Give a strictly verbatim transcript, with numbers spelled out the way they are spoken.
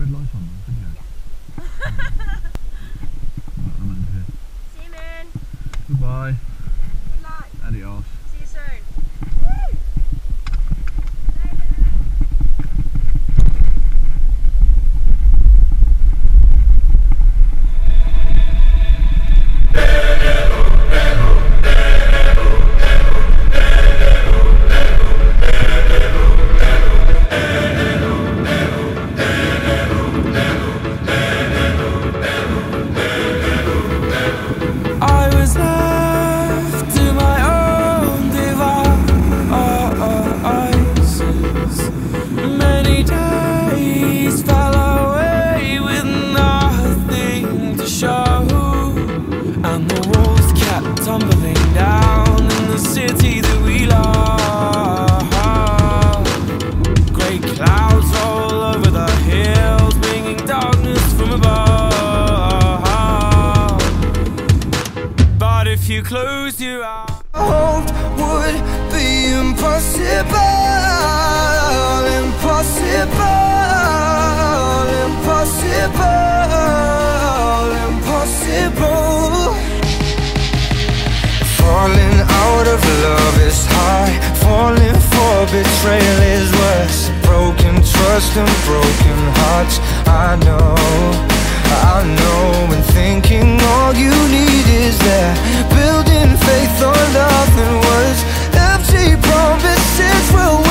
red light on the video. Right, I'm under here. See you, man. Goodbye. Good luck. Adios. See you soon. Tumbling down in the city that we love. Grey clouds all over the hills, bringing darkness from above. But if you close your eyes, hoped would be impossible, impossible, impossible, impossible. Falling out of love is hard, falling for betrayal is worse. Broken trust and broken hearts, I know, I know. And thinking all you need is that, building faith on nothing words. Empty promises will